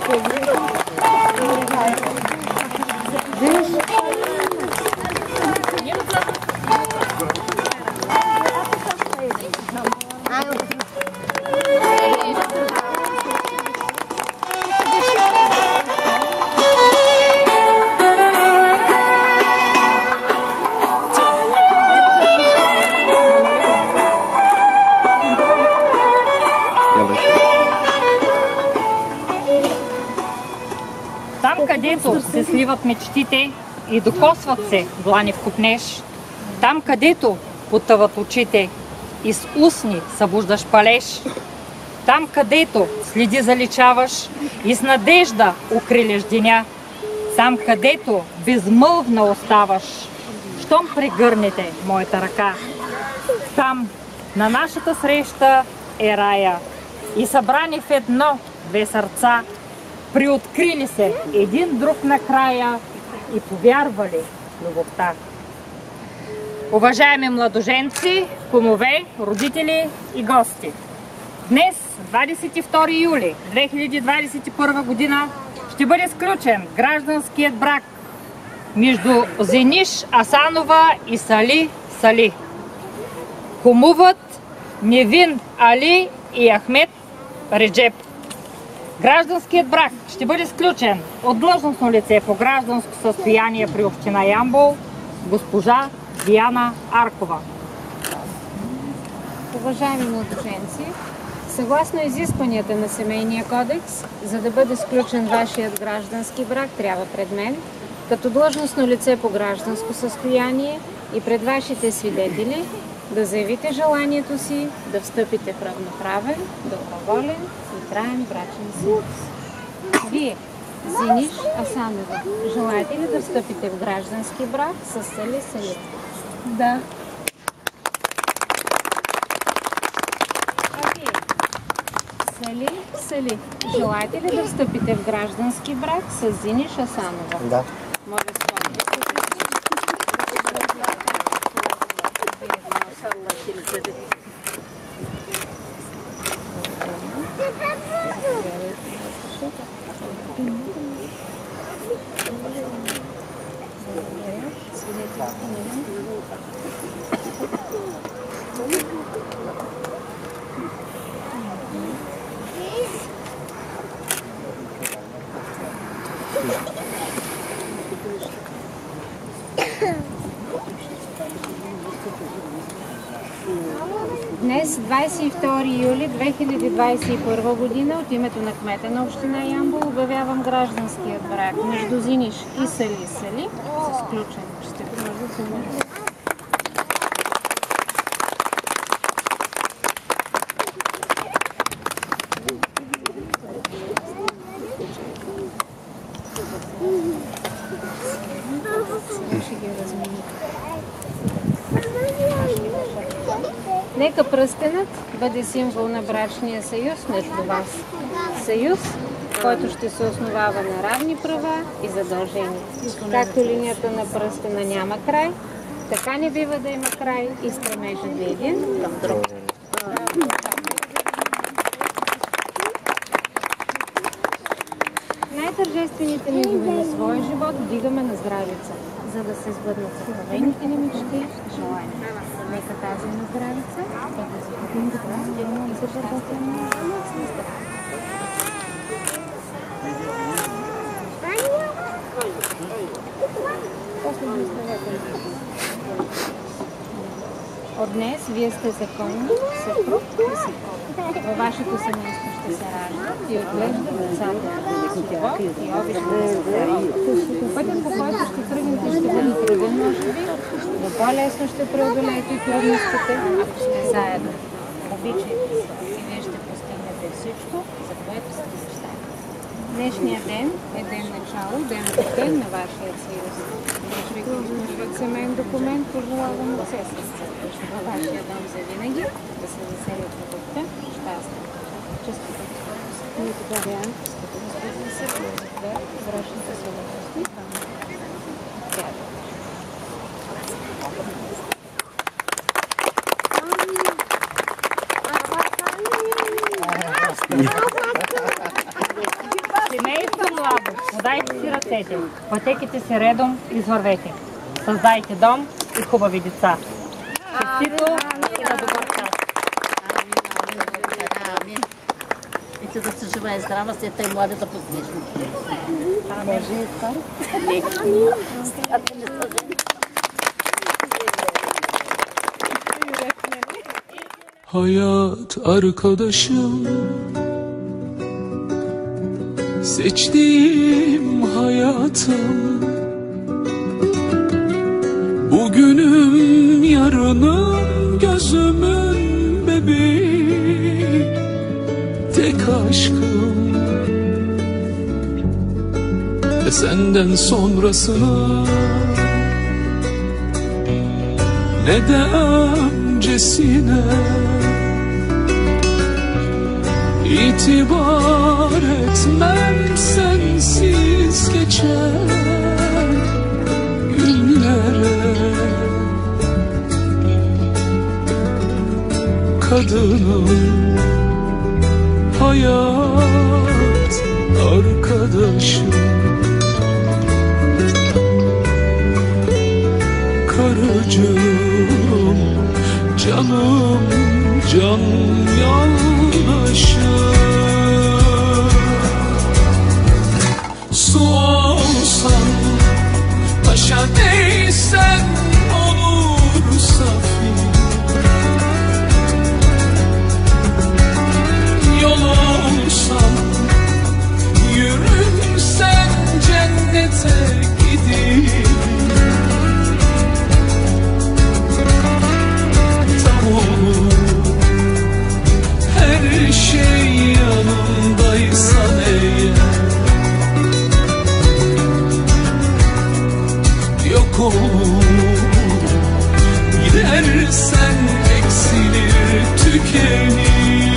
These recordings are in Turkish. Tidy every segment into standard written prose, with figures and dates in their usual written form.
Там, където се сливат мечтите и докосват се длани в копнеж, там, където потъват очите и с устни събуждаш палеж, там, където следи заличаваш и с надежда укриляш деня, там, където безмълвна оставаш, щом прегърнете моята ръка, там на нашата среща е рая и събрани в едно две сърца, приоткрили се един друг накрая и повярвали в любовта. Уважаеми младоженци, кумове, родители и гости! Днес, 22 юли 2021 година, ще бъде сключен гражданският брак между Зениш Асанова и Сали Сали. Кумуват Невин Али и Ахмед Реджеп. Гражданският брак ще бъде сключен от длъжностно лице по гражданско състояние при община Ямбол, госпожа Диана Аркова. Уважаеми младоженци, съгласно изискванията на Семейния кодекс, за да бъде сключен вашият граждански брак, трябва пред мен, като длъжностно лице по гражданско състояние и пред вашите свидетели, да заявите желанието си да встъпите в равноправен, доброволен и траен брачен съюз. Вие, Зениш Асанова, желаете ли да встъпите в граждански брак с Сали Сали? Да. А вие, Сали Сали, желаете ли да встъпите в граждански брак с Зениш Асанова? Да. Моля, Днес, 22 юли 2021 година, от името на кмета на община Ямбол обявявам гражданският брак между Зениш и Сали Сали с сключен. Ще продължим. Нека пръстенът бъде символ на брачния съюз между вас. Съюз, който ще се основава на равни права и задължения. Както линията на пръстена няма край, така не бива да има край и стремежа ви един към друг. Най-тържествените мигове на своя живот вдигаме на здравица, за да се сбъднат съкровените ни мечти и желания. Нека тази на здравица бъде за добра и съжалителна. От днес вие сте законни съпруг и съпруга. Във вашето семейство ще се раждат и отглеждат децата с любов и обич за здраве. Пътят, по който ще тръгнете, ще бъде труден, може би, но по-лесно ще преодолеете трудностите, ако сте заедно. Обичайте се и вие ще постигнете всичко, за което сте мечтали. Днешният ден е ден начало, ден ден на вашия съюз. Връчвайки първият семейен документ, пожелавам да се във вашия дом за винаги, да се заселят любовта, щастие. Честито ние тогава като възпитни се за брачните съвършности. слабо, подайте си ръцете, пътеките си редом, извървете. Създайте дом и хубави деца. Честито и на добър час. Амин. И ти да се жива и здрава, след тъй млади да познеш. Може и това? Не. Стати не са жени. Hayat arkadaşım, seçtiğim hayatım, bugünüm yarınım, gözümün bebeği, tek aşkım. Ve senden sonrasına ne de öncesine İtibar etmem sensiz geçen günlere. Kadınım, hayat arkadaşım, karıcığım, canım, can yoldaşım. Su olsan, taşa değsen olur safi. Yol olsan, yürürsen cennete gidip. Tam olur her şey yanımdaysan eğer. Yok olur, gidersen eksilir, tükenir.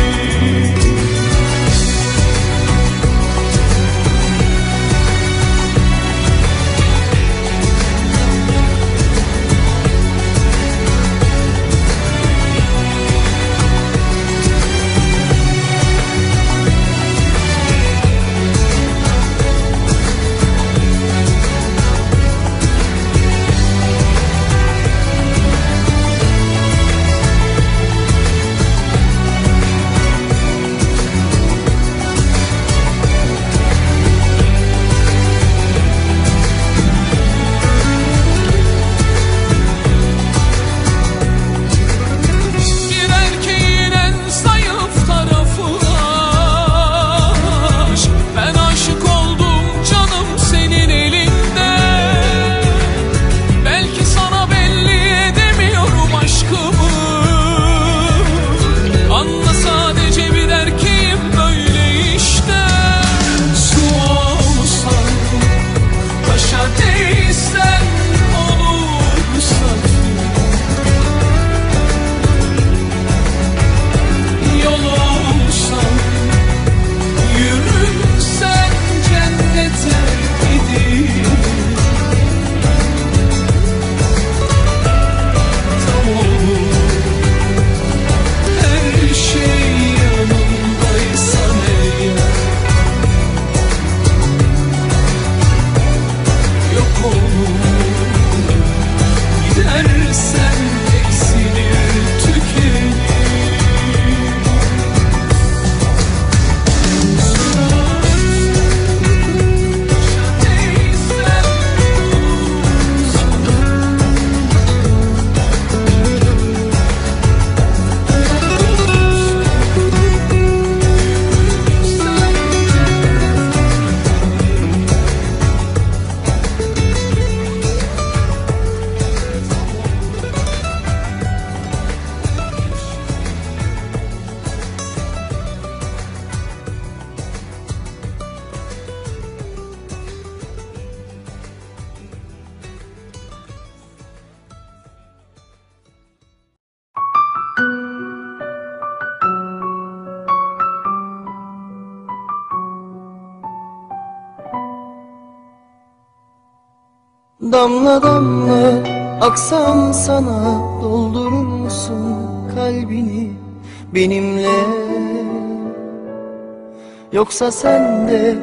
Damla damla aksam sana, doldurur musun kalbini benimle? Yoksa sen de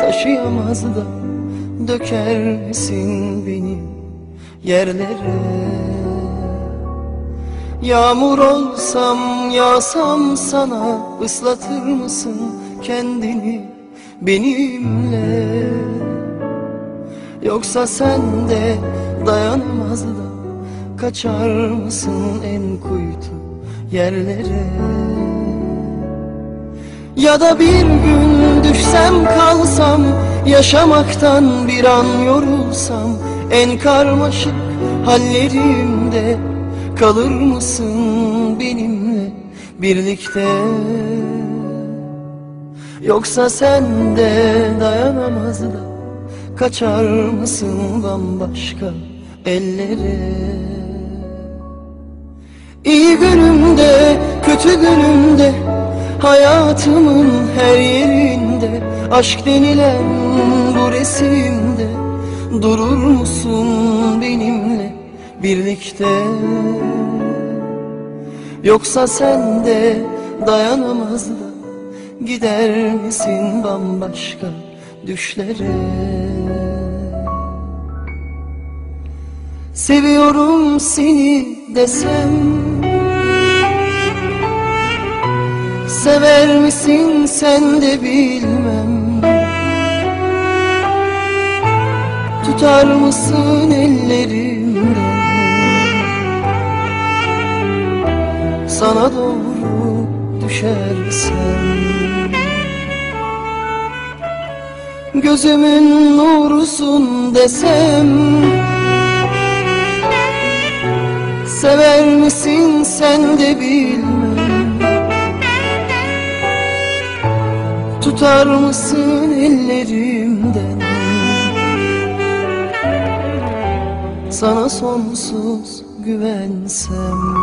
taşıyamaz da döker misin beni yerlere? Yağmur olsam yağsam sana ıslatır mısın kendini benimle? Yoksa sen de dayanamaz da kaçar mısın en kuytu yerlere? Ya da bir gün düşsem kalsam, yaşamaktan bir an yorulsam, en karmaşık hallerimde kalır mısın benimle birlikte? Yoksa sen de dayanamaz da kaçar mısın bambaşka ellere? İyi günümde, kötü günümde, hayatımın her yerinde, aşk denilen bu resimde durur musun benimle birlikte? Yoksa sen de dayanamaz da gider misin bambaşka düşlere? Seviyorum seni desem, sever misin sen de bilmem. Tutar mısın ellerimden, sana doğru düşersem? Gözümün nurusun desem, sever misin sen de bilmem. Tutar mısın ellerimden, sana sonsuz güvensem?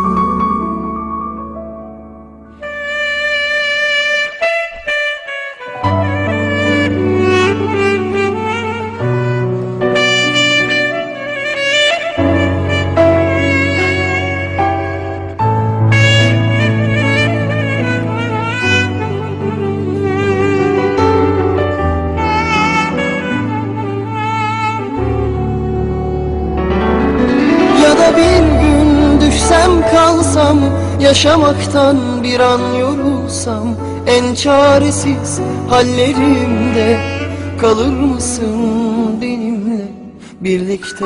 Kalsam, yaşamaktan bir an yorulsam, en çaresiz hallerimde kalır mısın benimle birlikte?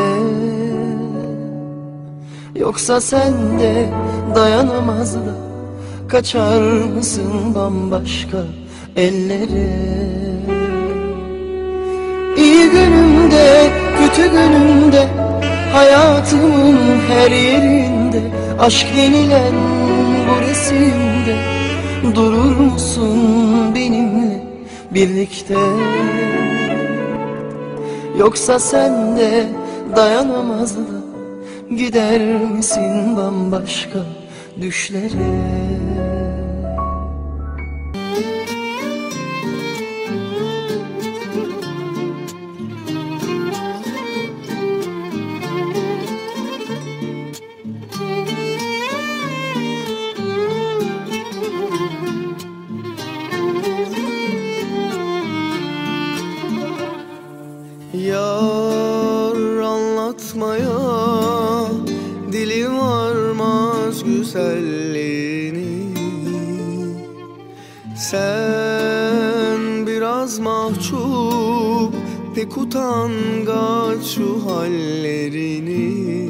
Yoksa sen de dayanamaz da kaçar mısın bambaşka ellere? İyi günümde, kötü günümde, hayatımın her yerinde, aşk denilen bu resimde durur musun benimle birlikte? Yoksa sen de dayanamaz da gider misin bambaşka düşlere? Yar anlatmaya dilim varmaz güzelliğini. Sen biraz mahcup, pek utangaç şu hallerini.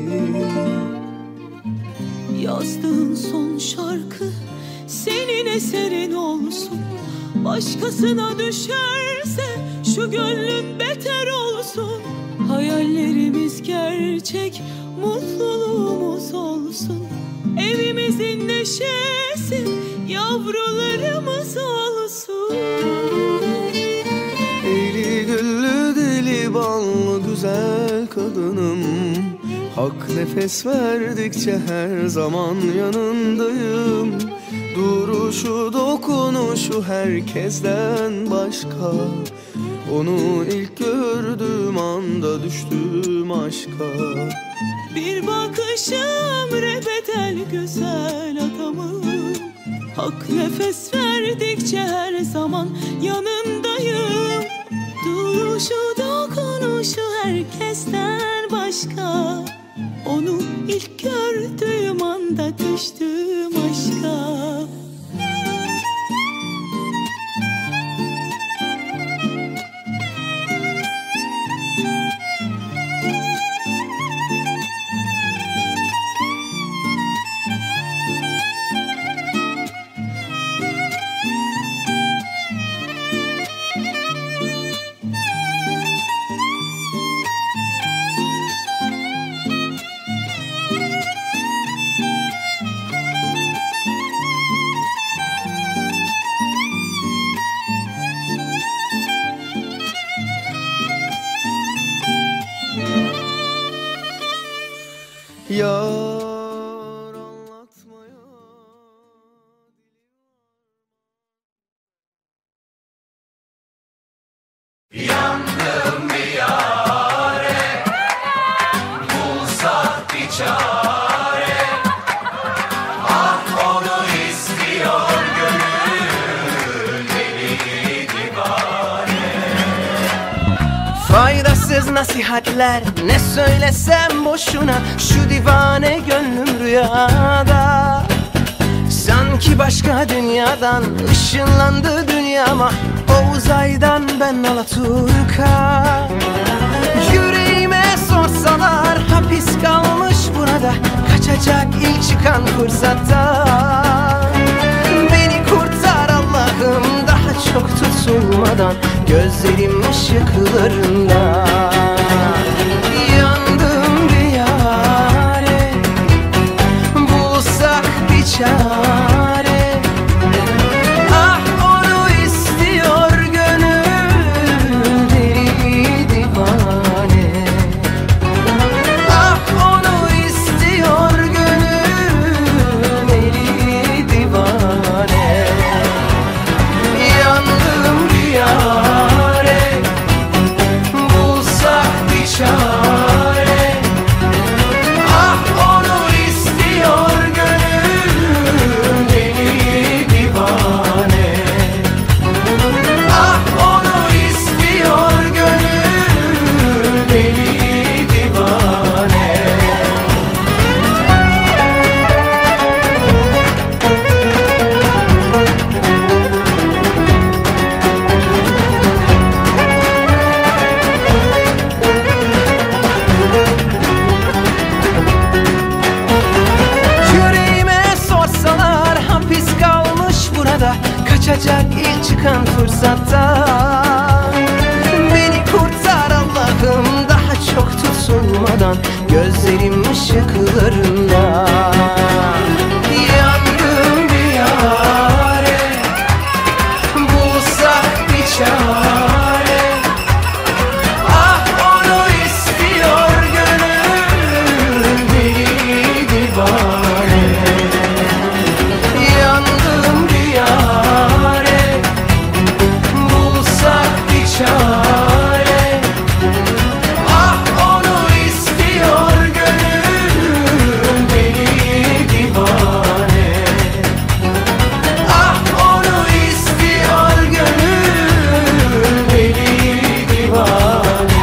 Yazdığın son şarkı senin eserin olsun. Başkasına düşerse şu gönlün beter olsun. Hayallerimiz gerçek, mutluluğumuz olsun. Evimizin neşesi, yavrularımız olsun. Eli güllü deli ballı güzel kadınım, hak nefes verdikçe her zaman yanındayım. Duruşu dokunuşu herkesten başka, onu ilk gördüğüm anda düştüm aşka. Bir bakışım rebedel güzel adamım, hak nefes verdikçe her zaman yanındayım. herkesten başka. Onu ilk gördüğüm anda düştüm aşka. Yar anlatmaya Yandım bir yâre, bulsak bir çare. Ah onu istiyor gönül, deli divane. faydasız nasihatler, ne söylesem boşuna. Şu divane gönlüm rüyada, sanki başka dünyadan ışınlandı dünyama. O uzaydan ben Alaturka. Yüreğime sorsalar hapis kalmış burada, kaçacak ilk çıkan fırsatta. Beni kurtar Allah'ım daha çok tutulmadan, gözlerim ışıklarında. Yandım bir yâre, bulsak bir çare. Ah onu istiyor gönül, deli divane. Ah onu istiyor gönül, deli divane. Yandım bir yâre, bulsak bir çare. Ah onu istiyor gönül, deli divane. Ah onu istiyor gönül, deli divane. Yüreğime sorsalar hapis kalmış burada, kaçacak ilk çıkan fırsatta. Beni kurtar Allah'ım daha çok tutulmadan, gözlerim ışıklarında. Yandım bir yâre, bulsak bir çare. Ah onu istiyor gönül, deli divane. Yandım bir yâre, bulsak bir çare. Ah onu istiyor gönül, deli divane. Ah onu istiyor gönül, deli divane.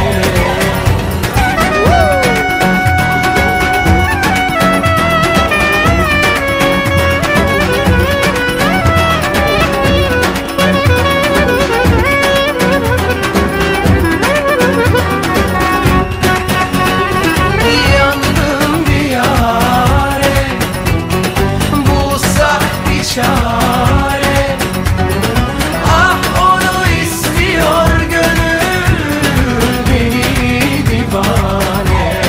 Yandım bir yâre, bulsak bir çare. Ah onu istiyor gönül, deli divane.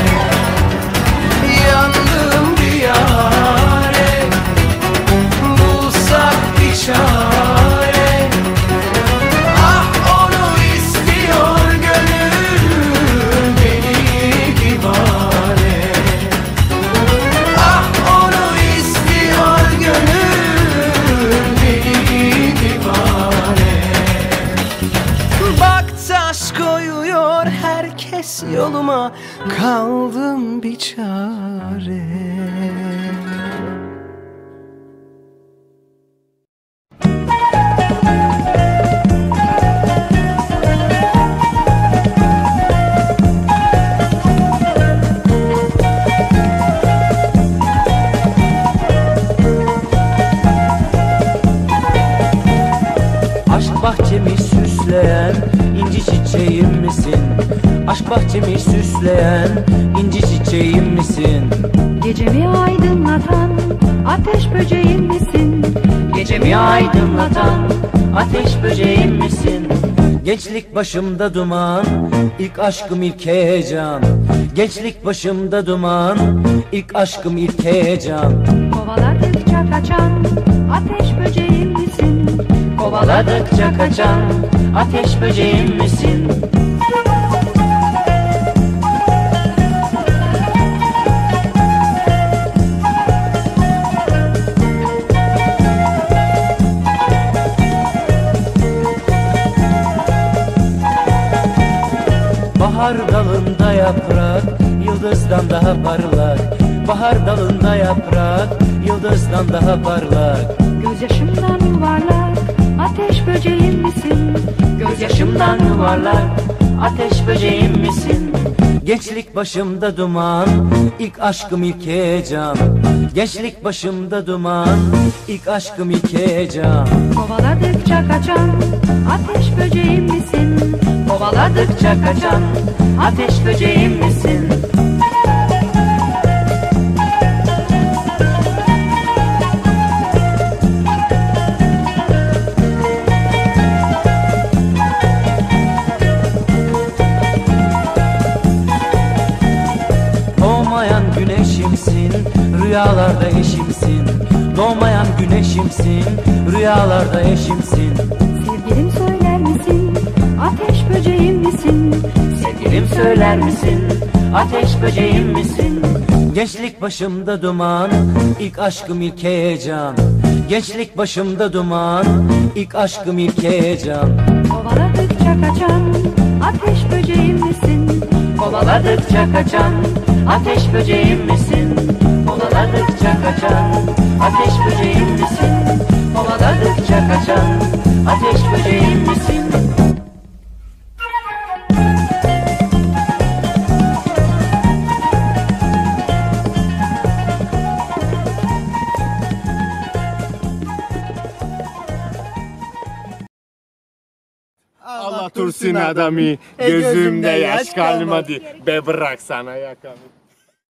Yandım bir yâre, bulsak bir çare. Ah onu istiyor gönül, deli divane. Ah onu istiyor gönül, deli divane. Bak taş koyuyor herkes yoluma, kaldım bir çare. bahçemi süsleyen inci çiçeğim misin? Gecemi aydınlatan ateş böceğim misin? Gecemi aydınlatan ateş böceğim misin? Gençlik başımda duman, ilk aşkım ilk heyecan. Gençlik başımda duman, ilk aşkım ilk heyecan. Kovaladıkça kaçan ateş böceğim misin? Kovaladıkça kaçan ateş böceğim misin? Bahar dalında yaprak, yıldızdan daha parlak. Bahar dalında yaprak, yıldızdan daha parlak. Gözyaşımdan yuvarlak ateş böceğim misin? Gözyaşımdan yuvarlak, ateş böceğim misin? Gençlik başımda duman, ilk aşkım ilk heyecan. Gençlik başımda duman, ilk aşkım ilk heyecan. Kovaladıkça kaçan ateş böceğim misin? Kovaladıkça kaçan ateş böceğim misin? Doğmayan güneşimsin, rüyalarda eşimsin. Doğmayan güneşimsin, rüyalarda eşimsin. Sevgilim söyler misin? Ateş böceğim misin? Sevgilim söyler misin? Ateş böceğim misin? Gençlik başımda duman, ilk aşkım ilk heyecan. Gençlik başımda duman, ilk aşkım ilk heyecan. Kovaladıkça kaçan ateş böceğim misin? Kovaladıkça kaçan ateş böceğim misin? Kovaladıkça kaçan ateş böceğim misin? Kovaladıkça kaçan ateş böceğim misin? Allah tursun adamı, gözümde yaş kalmadı. Be bırak sana yakamı.